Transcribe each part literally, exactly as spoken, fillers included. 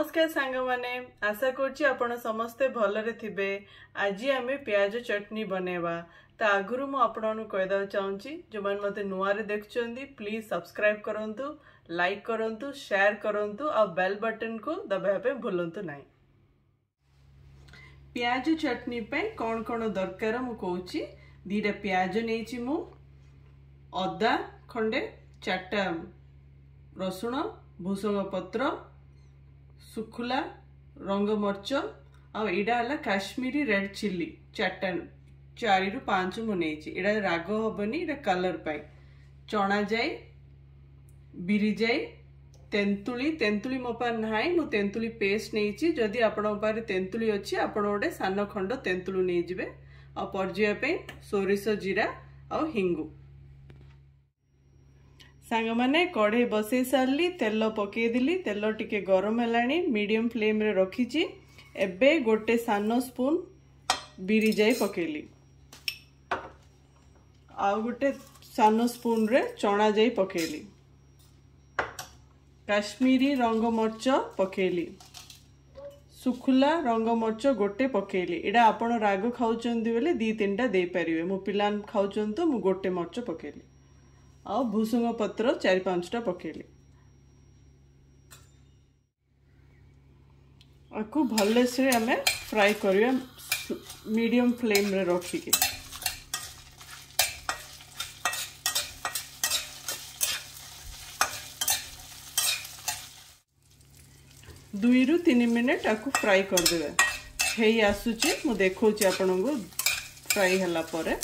नमस्कार सांग माने आशा करछि आपण समस्ते भलरे थिबे। आज आमे प्याज चटनी बनेवा ता आगुरु मु आपणनु कहदा चाहूची जो मन मते नुआरे देखछंदी प्लीज सब्सक्राइब करंतु, लाइक करंतु, शेयर करंतु और बेल बटन को दबाया पे भूलंतु नहीं। प्याज चटनी पे कौन कौन दरकार मु कहूची। दीटा प्याज नेछि मु, अदा खंडे, चारटा रसुण, भूसंग पत्र, सुखुला रंग मर्च और इडा हला काश्मीरी रेड चिल्ली चारटा चारि रु पांच मु नेछि। इडा राग हबनी, इडा कलर पाई। चना जाई, बिरी जाई, तेंतुली तेंतुली मो पार नाही, मु तेंतुली पेस्ट नेछि। जदि आपन पारे तेंतुली अछि आपन ओडे सान खंड तेंतुली नै जिवे। और परजिया पे सोरिष जीरा और हिंगु। सांग माने कढ़े बसई सारली, तेल पकई दिली, तेल टिके गरम हेलानी, मीडियम फ्लेम रे रखीची। एबे गोटे सान स्पून बिरी जाई पकेली, आ गोटे सान स्पून रे चना जाई पकेली, काश्मीरी रंग मर्च पकेली, सुखुला रंग मर्च गोटे पकेली। इडा आपण राग खाउचंदी बेले दी तीनटा दे परिवे। मो पिलान खाउचन तो मु गोटे मर्च पकेली और भूसंग पत्र चारि पांचटा पकेली। आकु भले से हमें फ्राई करिया मीडियम फ्लेम रे रखी के। दुई रु तीन मिनट आकु फ्राई कर देबे। हेई आसुची मु देखौची आपन को फ्राई हला परे।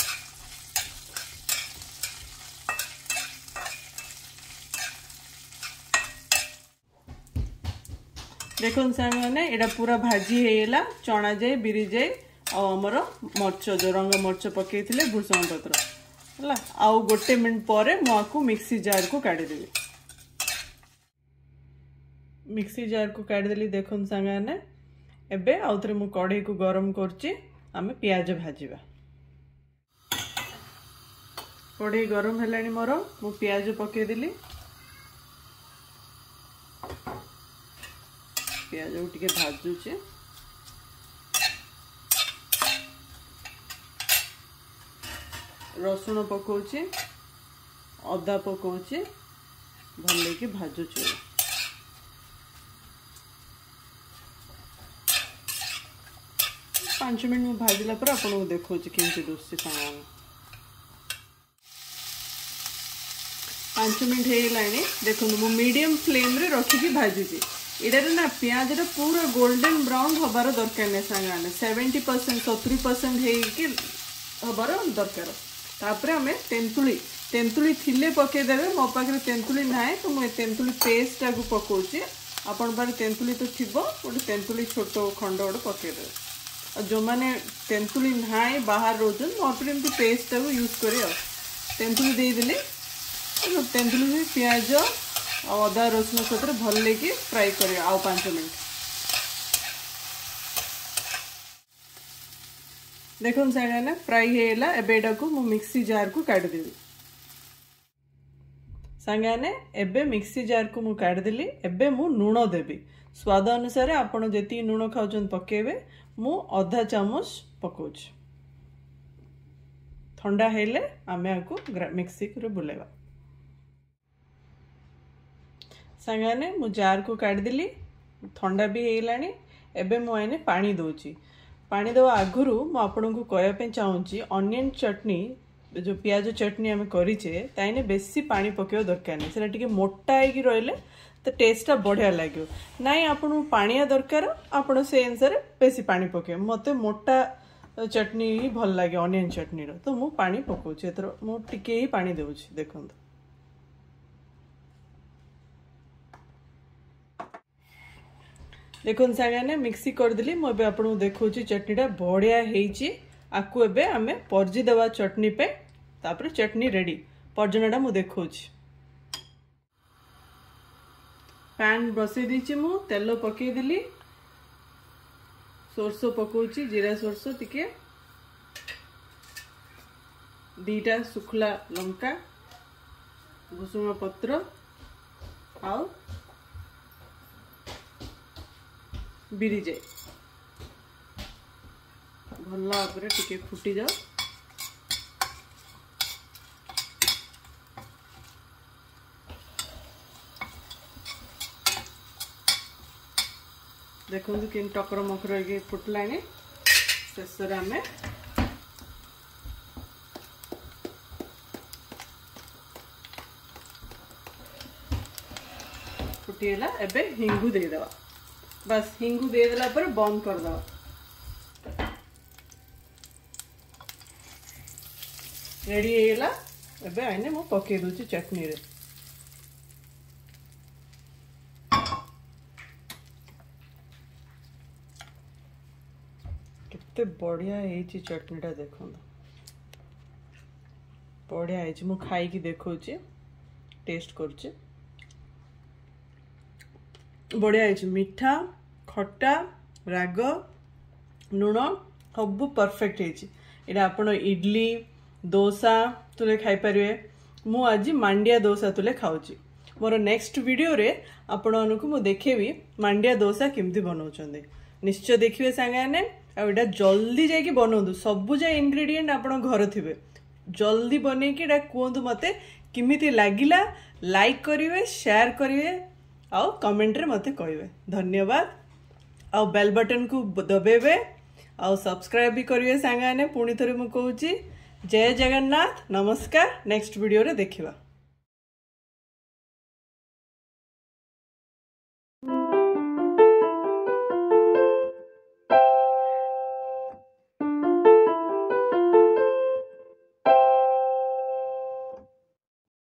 देखो सामने एडा पूरा भाजी हेला। चना जाए, बिरी जाए और हमर मर्च जो रंग मर्च पकई थिले, भूसंग पत्र हला। आउ गोटे मिनट परे मु आकु मिक्सी जार को काढी देबी। मिक्सी जार को काढी देली। देखो सामने एबे आउतरे मु कढ़ई को गरम करची। आमे प्याज भाजीबा। कढ़ई गरम हेलानी मोर, मु प्याज पकई देली। प्याज टिके भाजुचे। रसुण पकाउचे, अदा पकाउचे, भले के भाजुचे। पांच मिनट में भाजला पर आपन को देखौचे केमती दुसि सामान। पांच मिनट हेलानी। देखो मु मीडियम फ्लेम रे रखी के भाजुची। इधर ना प्याज रा पूरा गोल्डन ब्राउन हबार दरकार नहीं सांगाने। सेवेंटी परसेंट सत्तरी परसेंट हबार दरकार। तापरे हमें तेंतुली तेंतुली थिले पके देबे। मो पाखरे तेंतुली नाए तो मु तेंतुली पेस्ट आगु पकोची। आपन पारे तेंतुली तो थिबो, ओटे तेंतुली छोटो खंड ओटे पके देबे। और जो माने तेंतुली नाए बाहर रोजन मोर एमती पेस्ट आगु यूज करे। तेंतुली दे देले। तेंतुली प्याज और अदा रसुण सहित भल लेके फ्राई कर आओ पांच मिनट। देखो साइड फ्राई हेला। एबेडा को मु मिक्सी जार को काट देबी। सांगाने एबे मिक्सी जार को मु काट देली। एबे मु लूण देबी स्वाद अनुसार। आपण जति लूण खाउचन पकेबे। मु आधा चामच पकोच। ठंडा हेले आमे आको मिक्सी रे बुलेबा। सांगाने मु जार को काट दिली। ठंडा भी हेलानी। एबे मु आने पानी दोची। पानी दवा आगुरु मु आपन को कहया पे चाहूची ऑनियन चटनी जो प्याज चटनी हमें करिचे ताइने बेसी पानी पकेव दरकार नहीं। सेटा टिके मोटा हेकी रहले तो टेस्टा बढ़िया लाग्यो। नाई आपन पानिया दरकार आपन से अनुसार बेसी पानी पके। मते मोटा चटनी ही भल लागे ऑनियन चटनी रो, तो मु पानी पकोची। एतर मु टिके ही पानी देउची। देखंतु देखो सागने मिक्सी कर दिली। मु एबे आपन देखौची चटनीटा बढ़िया हेची। आकु एबे हमें परजी देवा चटनी पे। तापर चटनी रेडी। परजनाटा मु देखौची। पैन बसई दीची। मु तेल पकई दिली। सोरसो पकोची, जीरा सोरसो टिके, दीटा सुखला लंका, भुसुंग पत्र आउ बिरी जाए भल भाव टिके फुटी जाओ। देखो कि टकर मकर फुटला शेष आम फुटीगला एबे हिंगू देदेवा बस हिंगू देदेला पर बंद करदेवा। रेडी होगा एबे आने मु पके दूची चटनी रे। केते बढ़िया है चटनीटा देखो बढ़िया है। मु खाई की देखो टेस्ट करुचे बढ़िया है। मीठा खट्टा राग लुण सब परफेक्ट है। आप इडली डोसा तुले खाई पारे। मु आज मांडिया डोसा तुले खाऊची। मोर नेक्स्ट वीडियो रे आपण को मु देखेबी मांडिया डोसा केमती बनाउछंदे। निश्चय देखिए सांगाने आउडा जल्दी जाके बनाउदु। सबु जा इंग्रेडिएंट आपण घर थिबे जल्दी बने कि कहतु मते किमिति लागिला। लाइक करिवे शेयर करिवे आउ कमेंट रे मते कहिवे। धन्यवाद। आउ बेल बटन को दबेबे आउ सब्सक्राइब भी करिवे सांगाने। पुणी थरे मु कहूची जय जगन्नाथ नमस्कार। नेक्स्ट वीडियो रे देखिबा।